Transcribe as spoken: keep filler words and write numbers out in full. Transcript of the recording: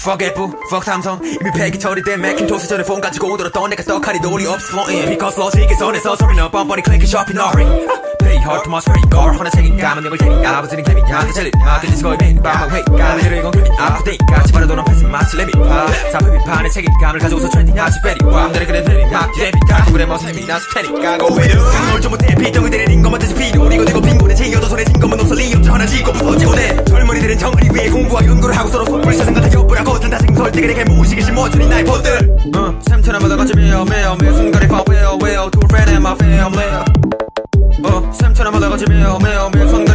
Fuck 애플, fuck 삼성 이미 팩이 처리된 맥킨토스 전에 폰 가지고 오더랬던 내가 떡하니 놀이 없어 flowing Because logic is 선에서 소리는 뻔뻔히 클릭 쇼핑 hurry Play hard to my screen 걸 하나 책임감은 영을 테니 아버지는 개미야 젤리 아 들리지 거의 매일 밤은 회의가 내를 이건 괜히 아프데이 같이 바라도는 패스 마치 레미파 사회비판의 책임감을 가져오서 트렌딩하지 페리와 내를 그래 페리 막 예비가 그래 뭐 셈이 나서 테니까 go with it 뭘 좀 못해 비정을 때리는 것만 대체 필요 이거 내고 빈곤에 채여도 손에 진 것만 없어 리없죠 하나 지고 부서지고 내 젊은이들은 정리 위해 공부와 연구를 하고 서로 손불 세상 같은 겹불하고 든다 지금 설득을 내게 무의식이신 모든 나의 포들 어 샘처럼마다 같이 매어 매어 매 순간에 fall well well to a friend and my family 어 샘처럼마다 같이 매어 매어 매 순간